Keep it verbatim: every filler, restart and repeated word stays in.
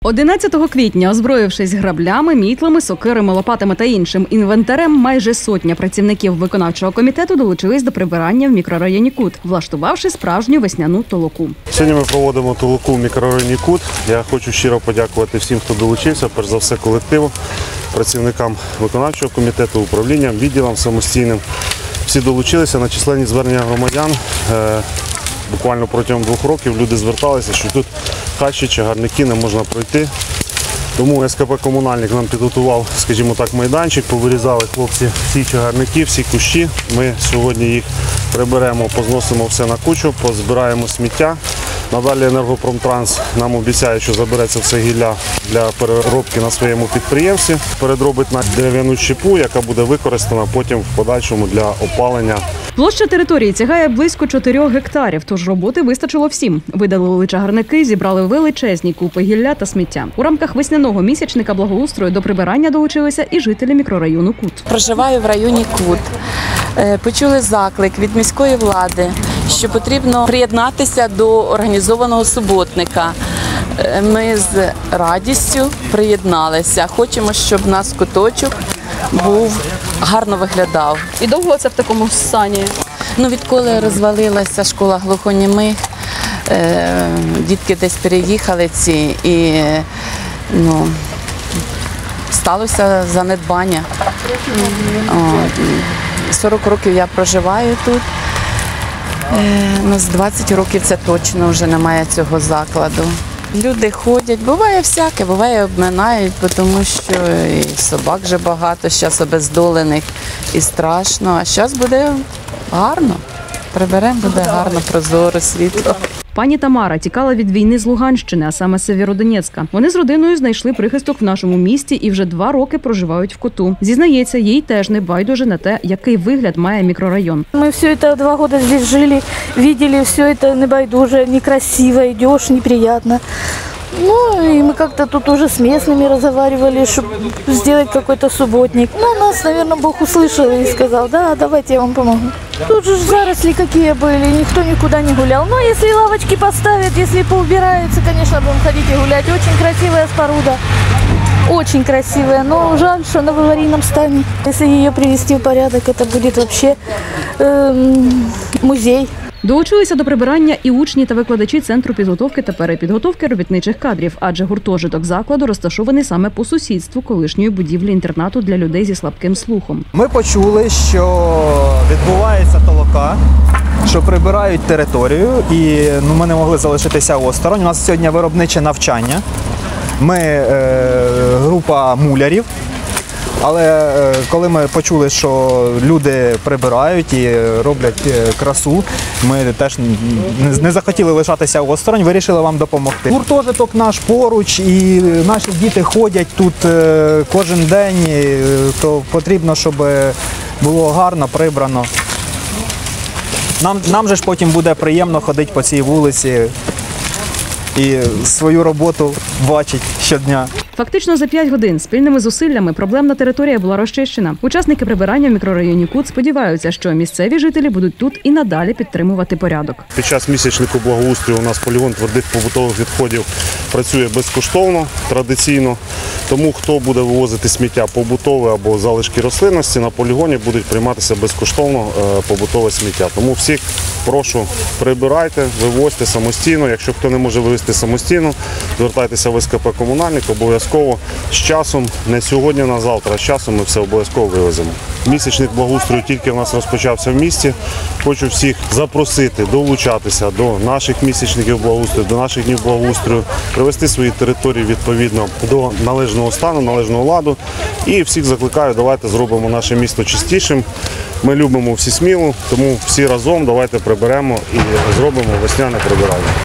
одинадцятого квітня, озброївшись граблями, мітлами, сокирами, лопатами та іншим інвентарем, майже сотня працівників виконавчого комітету долучились до прибирання в мікрорайоні Кут, влаштувавши справжню весняну толоку. Сьогодні ми проводимо толоку в мікрорайоні Кут. Я хочу щиро подякувати всім, хто долучився, перш за все колективу, працівникам виконавчого комітету, управлінням, відділам самостійним. Всі долучилися на численні звернення громадян. Буквально протягом двох років люди зверталися, що тут хащі, чагарники, не можна пройти. Тому ес ка пе «Комунальник» нам підготував, скажімо так, майданчик, повирізали хлопці всі чагарники, всі кущі. Ми сьогодні їх приберемо, позносимо все на кучу, позбираємо сміття. Надалі «Енергопромтранс» нам обіцяє, що забере це все гілля для переробки на своєму підприємстві, переробить на дерев'яну щепу, яка буде використана потім в подальшому для опалення. Площа території сягає близько чотирьох гектарів, тож роботи вистачило всім. Видалили чагарники, зібрали величезні купи гілля та сміття. У рамках весняного місячника благоустрою до прибирання долучилися і жителі мікрорайону Кут. Проживаю в районі Кут. Почули заклик від міської влади, що потрібно приєднатися до організованого суботника. Ми з радістю приєдналися. Хочемо, щоб наш куточок був, гарно виглядав. І довго це в такому стані? Ну, відколи розвалилася школа глухонімих, дітки десь переїхали ці і ну, сталося занедбання. сорок років я проживаю тут. Ну, з двадцять років це точно вже немає цього закладу. Люди ходять, буває всяке, буває обминають, тому що і собак вже багато, зараз обездолених і страшно. А зараз буде гарно, приберемо, буде гарно, прозоро, світло. Пані Тамара тікала від війни з Луганщини, а саме з Сєвєродонецька. Вони з родиною знайшли прихисток в нашому місті і вже два роки проживають в Куту. Зізнається, їй теж не байдуже на те, який вигляд має мікрорайон. Ми все це два роки тут жили, бачили, все це не байдуже, некрасиво, йдеш, неприємно. Ну, и мы как-то тут уже с местными разговаривали, чтобы сделать какой-то субботник. Ну, нас, наверное, Бог услышал и сказал, да, давайте я вам помогу. Тут же заросли какие были, никто никуда не гулял. Но если лавочки поставят, если поубираются, конечно, будем ходить и гулять. Очень красивая споруда, очень красивая, но жаль, что она в аварийном стані. Если ее привести в порядок, это будет вообще э, музей. Долучилися до прибирання і учні та викладачі Центру підготовки та перепідготовки робітничих кадрів, адже гуртожиток закладу розташований саме по сусідству колишньої будівлі інтернату для людей зі слабким слухом. Ми почули, що відбувається толока, що прибирають територію, і ну, ми не могли залишитися осторонь. У нас сьогодні виробниче навчання. Ми е, група мулярів. Але коли ми почули, що люди прибирають і роблять красу, ми теж не захотіли лишатися осторонь, вирішили вам допомогти. Гуртожиток наш поруч, і наші діти ходять тут кожен день, то потрібно, щоб було гарно, прибрано. Нам, нам же ж потім буде приємно ходити по цій вулиці і свою роботу бачить щодня. Фактично за п'ять годин спільними зусиллями проблемна територія була розчищена. Учасники прибирання в мікрорайоні Кут сподіваються, що місцеві жителі будуть тут і надалі підтримувати порядок. Під час місячнику благоустрою у нас полігон твердих побутових відходів працює безкоштовно, традиційно. Тому хто буде вивозити сміття побутове або залишки рослинності, на полігоні будуть прийматися безкоштовно побутове сміття. Тому всіх прошу, прибирайте, вивозьте самостійно. Якщо хто не може вивезти самостійно, звертайтеся в ес ка пе «Комунальник», обов'язково з часом, не сьогодні, на завтра, з часом ми все обов'язково вивеземо. Місячник благоустрою тільки в нас розпочався в місті. Хочу всіх запросити, долучатися до наших місячників благоустрою, до наших днів благоустрою, привести свої території відповідно до належного стану, належного ладу. І всіх закликаю, давайте зробимо наше місто чистішим. Ми любимо всі Смілу, тому всі разом давайте приберемо і зробимо весняне прибирання.